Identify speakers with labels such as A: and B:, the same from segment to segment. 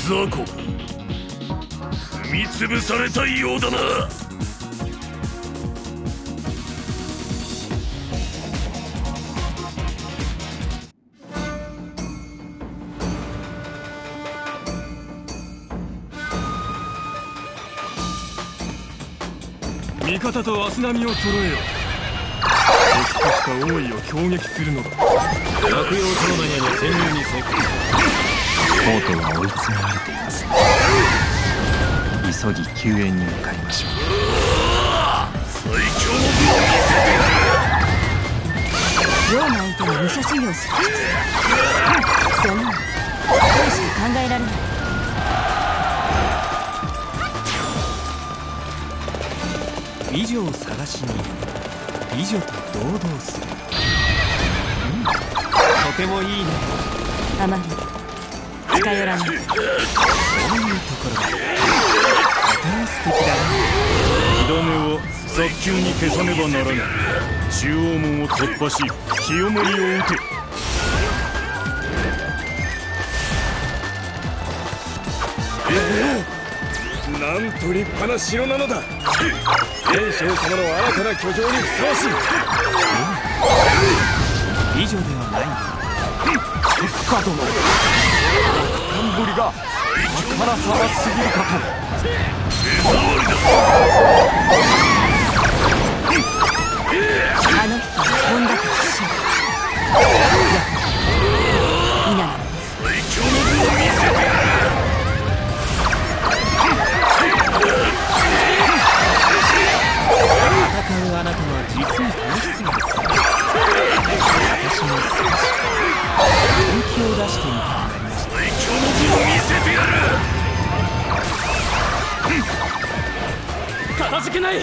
A: 雑魚、踏み潰されたようだな。
B: 味方と足並みを揃えよ。敵とした王位を攻撃するのだ。落葉長野への潜入に成功。
C: コートは追い詰められています。急ぎ救援に向かいましょう。
A: 最強の武を見せてやる。
D: 龍馬相手に武者修行する。そんなの当時考えられない。
C: 美女を探しに美女と堂々する。とてもいいね。
D: あまり近寄らない。そういうとこ
C: ろがとても素敵だね。
B: 火種を早急に消さねばならない。中央門を突破し清盛を撃て。なんと立派な城なのだ。元将様の新たな居城にふさわしい。
C: 美女ではないんだ。鉄火殿、落胆ぶりがあからさますぎるかと。
D: あの人は本田家の師匠。稲野
A: 最強の武を見せてやる。
C: 戦うあなたは実に楽しそうですね。私も少し本気を出してみたくなりました。
A: 最強の武を見せてやる。
E: かたじけない。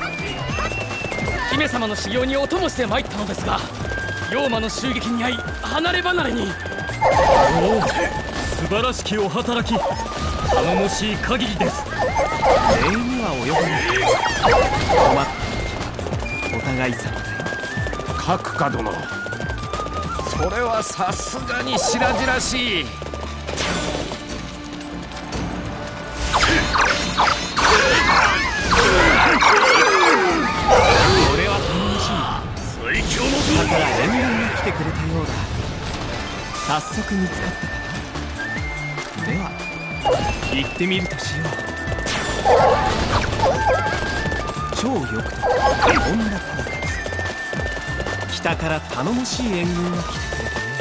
E: 姫様の修行にお供して参ったのですが、龍馬の襲撃に遭い離れ離れに。
B: おお、素晴らしきお働き。頼もしい限りです。
C: 礼には及ばない。困ったお互い様だよ。
F: 閣下殿、それはさすがに白々しい。
C: これは頼もしい。
A: 最強の武
C: だから援軍が来てくれたようだ。早速見つかったかな。では行ってみるとしよう。超よくとこんな旅立つ。北から頼もしい援軍が来てくれたね。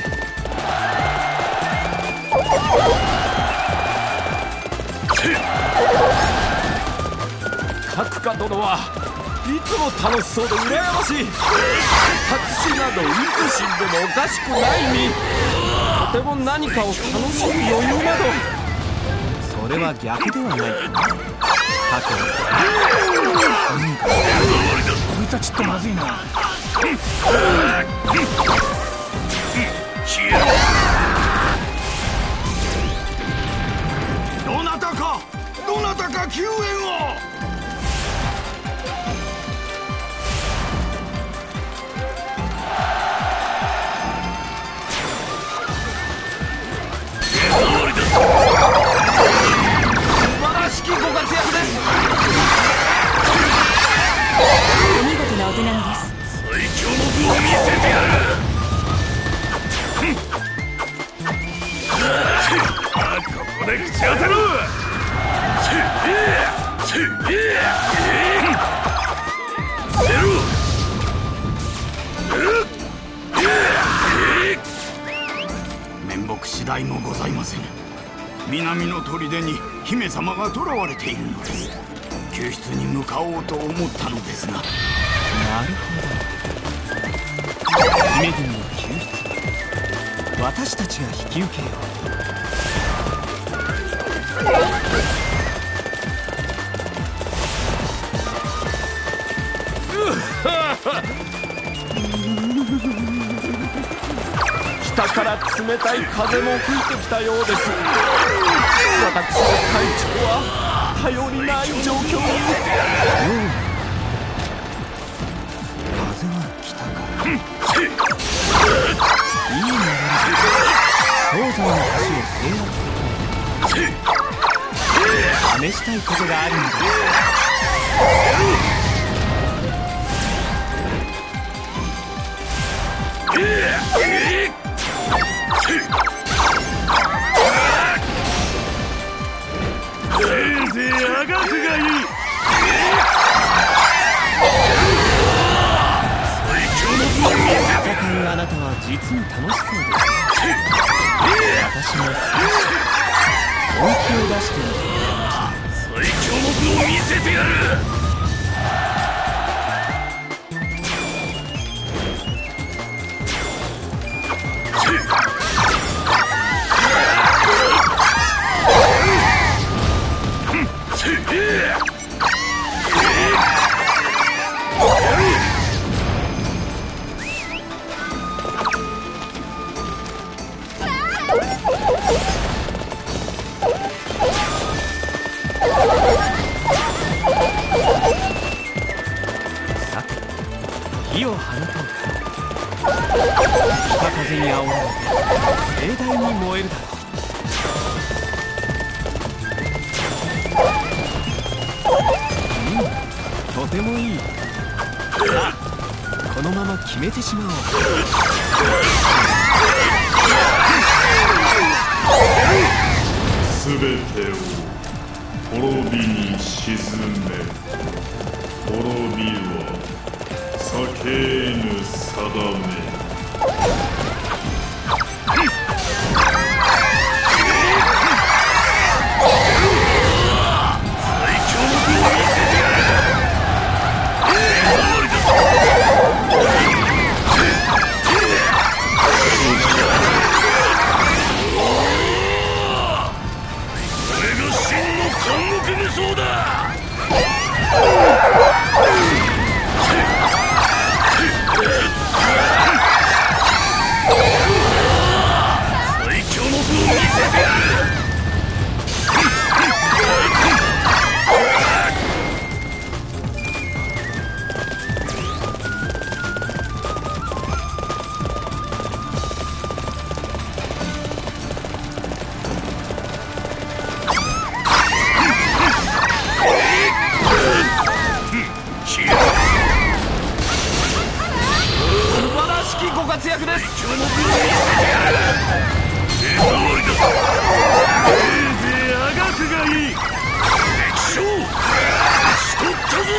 F: 閣下殿はいつも楽しそうで羨ましい。私などいつ死んでもおかしくない身。とても何かを楽しむ余裕など。
C: それは逆ではない。過去
F: こいつはちょっとまずいな。
A: どなたか救援を。
F: 素晴らしきご活躍です。
D: お見事なお手並みです。
A: 最強の武を見せてやる。ここで口当てろ。面目次第もございませぬ。南の砦に姫様が囚われているのです。救出に向かおうと思ったのですが。
C: なるほど。姫君の救出、私たちが引き受けよう。
F: 北から冷たい風も吹いてきたようです。私の隊長は頼りない状況に。
C: 風は北から。いい流れで東西の橋を制圧できない。 したいことがあるんだ。
B: せいぜいあがくがいい。
C: 戦うあなたは実に楽しそうです。私も少し本気を出してみてくれました。
B: 最強の武を見せてやる。
C: さて火を放とうか。北風に煽られて盛大に燃えるだろう。とてもいい。さあこのまま決めてしまおう。
G: すべてを滅びに沈め。滅びは避けぬ定め。
B: そうだ。最強の武を見せてやる。
F: ご活躍です。
B: せいぜいあがくがいい。敵将しとったぞ。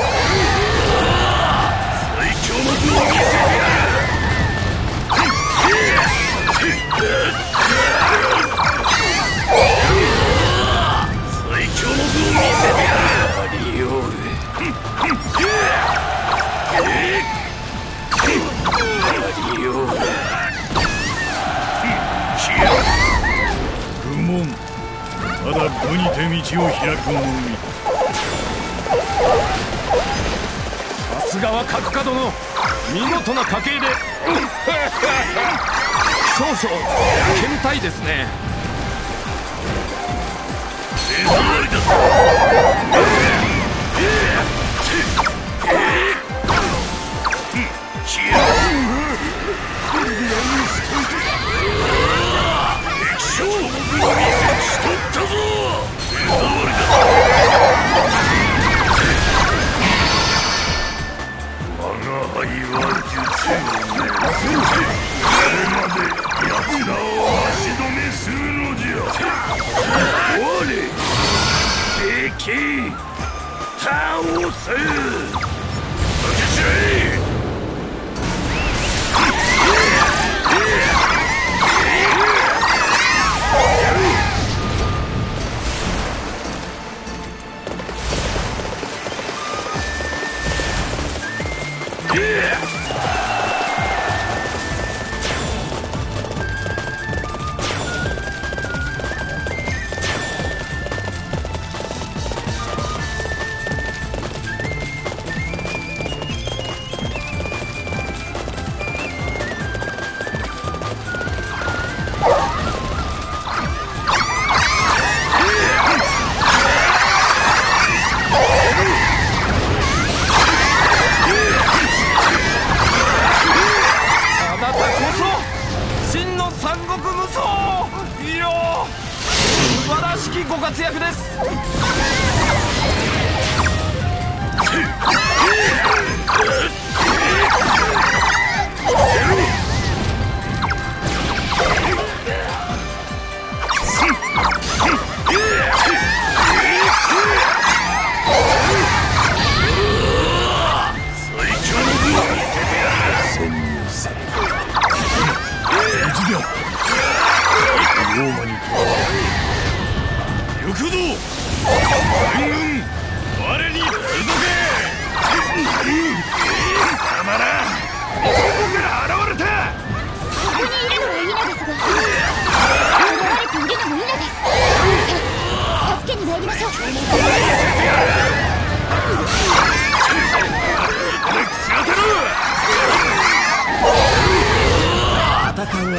B: 最強の武を見せてやる。最強の武を見せてやる。リオール
G: 不問。ただ武にて道を開くのみ。
F: さすがは角角の見事な家系で少々倦怠ですね。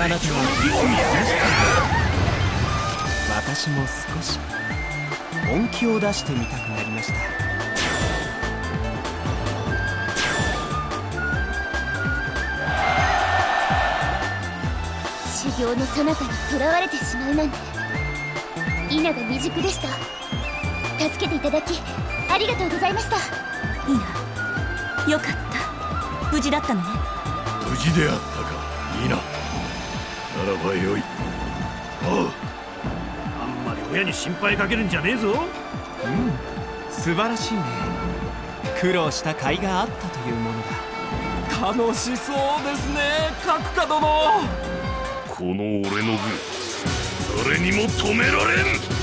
C: なたは私も少し本気を出してみたくなりました。
H: 修行の最中に囚われてしまうなんて稲が未熟でした。助けていただきありがとうございました。
D: いいな、よかった。無事だったのね。
A: 無事であったか、いいな。ならばよい。おう。
B: あんまり親に心配かけるんじゃねえぞ。
C: 素晴らしいね。苦労した甲斐があったというものだ。
F: 楽しそうですね、閣下殿。
G: この俺の分誰にも止められん。